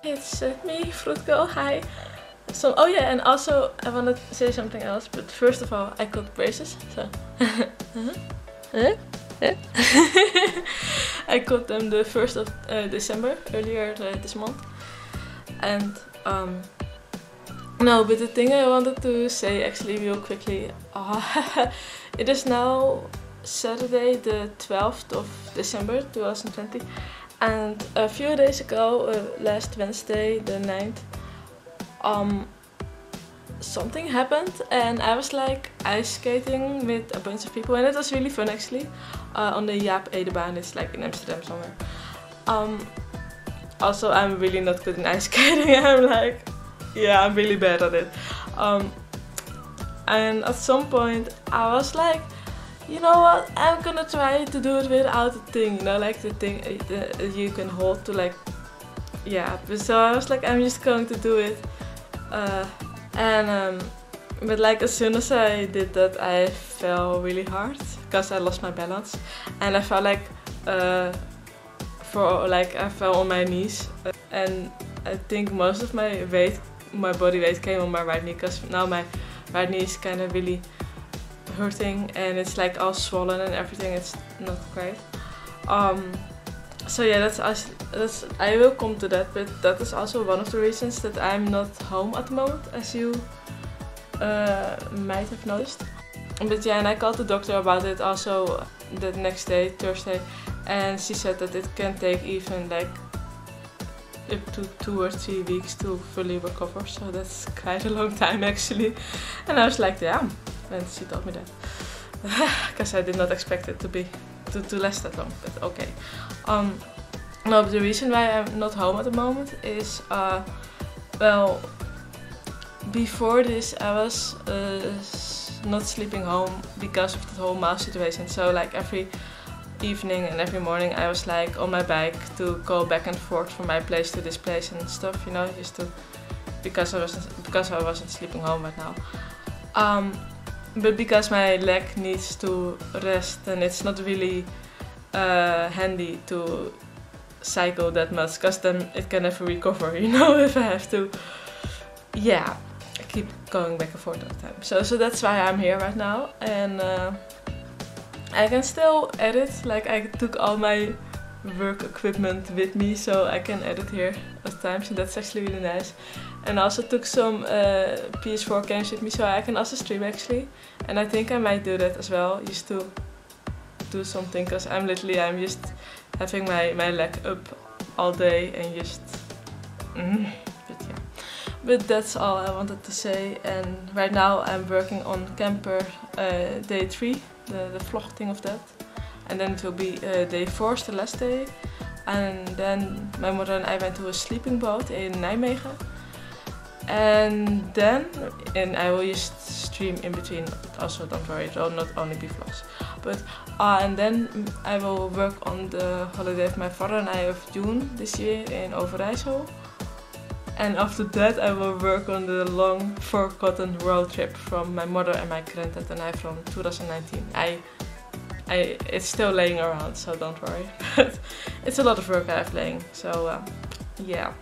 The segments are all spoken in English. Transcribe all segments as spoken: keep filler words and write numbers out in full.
It's uh, me, Fruit Girl. Hi. So, oh yeah, and also I want to say something else. But first of all, I got braces. So, huh? I got them the first of uh, December, earlier uh, this month. And um, no, but the thing I wanted to say actually real quickly, uh, it is now Saturday the twelfth of December two thousand twenty, and a few days ago, uh, last Wednesday the ninth, um, something happened and I was like ice skating with a bunch of people and it was really fun actually, uh, on the Jaap Edebaan. It's like in Amsterdam somewhere. Um, also I'm really not good in ice skating. I'm like, yeah, I'm really bad at it. Um, and at some point I was like, you know what, I'm gonna try to do it without the thing, you know, like the thing uh, you can hold to like, yeah. So I was like, I'm just going to do it. Uh, and um, but like as soon as I did that, I fell really hard because I lost my balance, and I felt like uh, for like I fell on my knees, uh, and I think most of my weight, my body weight, came on my right knee because now my right knee is kind of really hurting and it's like all swollen and everything. It's not great. Um, so yeah, that's that's I will come to that, but that is also one of the reasons that I'm not home at the moment, as you uh, might have noticed. But yeah, and I called the doctor about it also the next day, Thursday, and she said that it can take even like up to two or three weeks to fully recover. So that's quite a long time actually. And I was like, damn. And she told me that because I did not expect it to be to, to last that long, but okay. Um, no, but the reason why I'm not home at the moment is, uh, well, before this I was uh, not sleeping home because of the whole mouse situation. So like every evening and every morning I was like on my bike to go back and forth from my place to this place and stuff, you know, just to because I wasn't because I wasn't sleeping home right now. Um, But because my leg needs to rest and it's not really uh, handy to cycle that much, because then it can never recover, you know, if I have to, yeah, keep going back and forth all the time. So, so that's why I'm here right now, and uh, I can still edit. Like I took all my work equipment with me, so I can edit here at times, and that's actually really nice. And I also took some uh, P S four games with me, so I can also stream actually. And I think I might do that as well, just to do something, because I'm literally, I'm just having my, my leg up all day and just, mm, but yeah. But that's all I wanted to say, and right now I'm working on camper uh, day three, the, the vlogging of that. And then it will be uh, day four, the last day. And then my mother and I went to a sleeping boat in Nijmegen. And then, and I will just stream in between, also don't worry, it will not only be vlogs. But, uh, and then I will work on the holiday of my father and I of June this year in Overijssel. And after that I will work on the long forgotten road trip from my mother and my granddad and I from two thousand nineteen. I, I, it's still laying around, so don't worry. But it's a lot of work I have laying, so uh, yeah.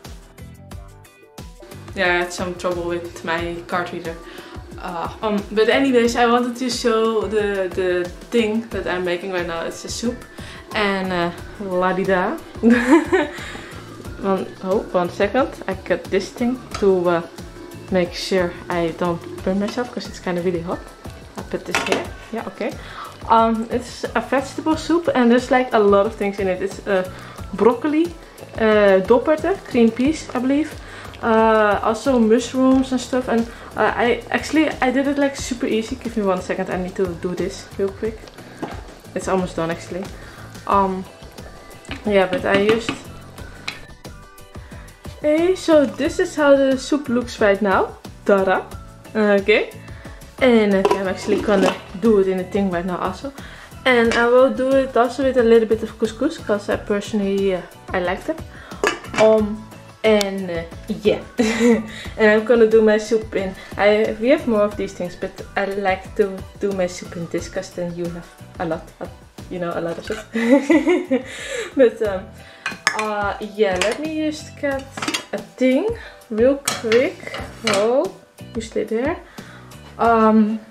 Yeah, I had some trouble with my card reader. Uh, um, but anyways, I wanted to show the, the thing that I'm making right now. It's a soup. And uh, la-di-da. one, oh, one second. I got this thing to uh, make sure I don't burn myself, because it's kind of really hot. I put this here. Yeah, okay. Um, it's a vegetable soup and there's like a lot of things in it. It's uh, broccoli, uh, dopperte, green peas, I believe. Uh, also mushrooms and stuff, and uh, I actually I did it like super easy. Give me one second, I need to do this real quick. It's almost done actually. Um, yeah, but I used. Okay, so this is how the soup looks right now. Tada! Okay, and uh, I'm actually gonna do it in the thing right now also, and I will do it also with a little bit of couscous because I personally uh, I like them. Um. And uh, yeah, and I'm gonna do my soup in, I we have more of these things, but I like to do my soup in this because then you have a lot of, you know, a lot of it. But um, uh, yeah, let me just get a thing real quick. Oh, you stay there. Um,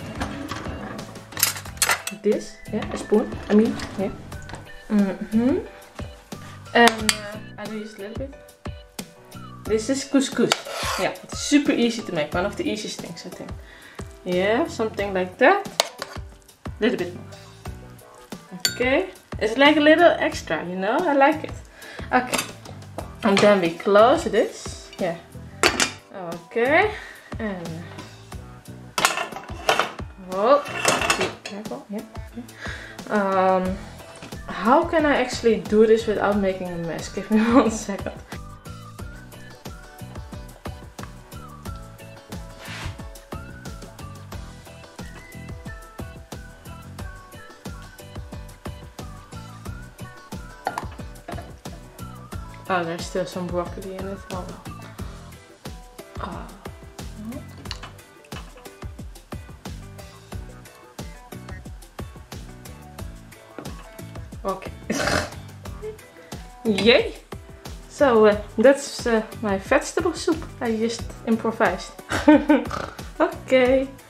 this, yeah, a spoon. I mean, yeah. Mm-hmm. And uh, I do use a little bit. This is couscous. Yeah, it's super easy to make. One of the easiest things, I think. Yeah, something like that. A little bit more. Okay. It's like a little extra, you know? I like it. Okay. And then we close this. Yeah. Okay. And oh, be careful. Yeah. Okay. Um, how can I actually do this without making a mess? Give me one second. Oh, there's still some broccoli in it. Oh well. Oh. Okay. Yay! So uh, that's uh, my vegetable soup. I just improvised. Okay.